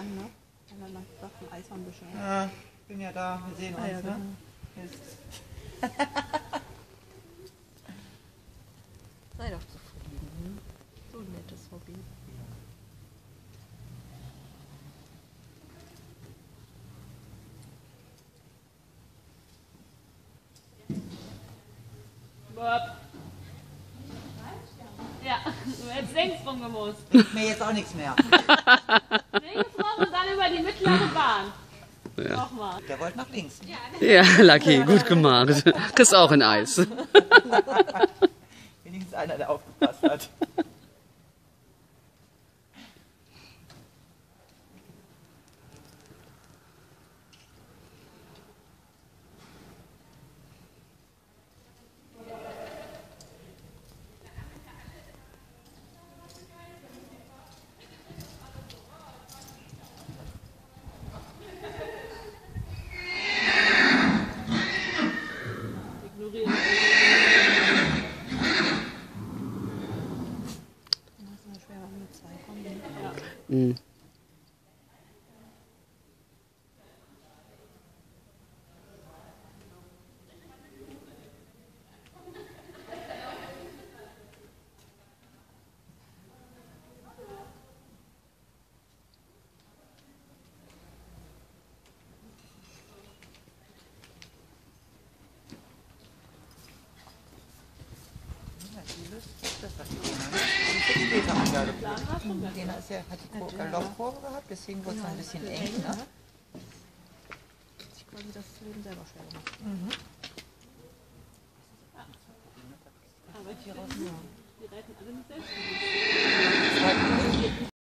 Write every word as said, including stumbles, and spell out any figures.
an, ne? Wenn man mal sagt, ein Eishornbüschel. Ja, ich bin ja da, wir sehen uns, Ah, ja, ne? genau. Sei doch zufrieden. So ein nettes Hobby. Bob. Ja, du hättest links rumgemusst. Bringt mir jetzt auch nichts mehr. Links rum und dann über die mittlere Bahn. Ja. Nochmal. Der wollte nach links. Ja, Lucky, gut gemacht. Kriegst auch ein Eis. Wenigstens einer, der aufgepasst hat. Ignorieren. Das ist immer schwer, wenn mit zwei kommen. Ja. Mhm. Das hat die später angeplant. Den ist ja, hat die Kur- Laufkurve gehabt, deswegen wurde es ein bisschen eng. Ne? Ich quasi das Leben selber schwer gemacht. Mhm. Aber die, die reiten alle nicht selbst. Zweiten Weg.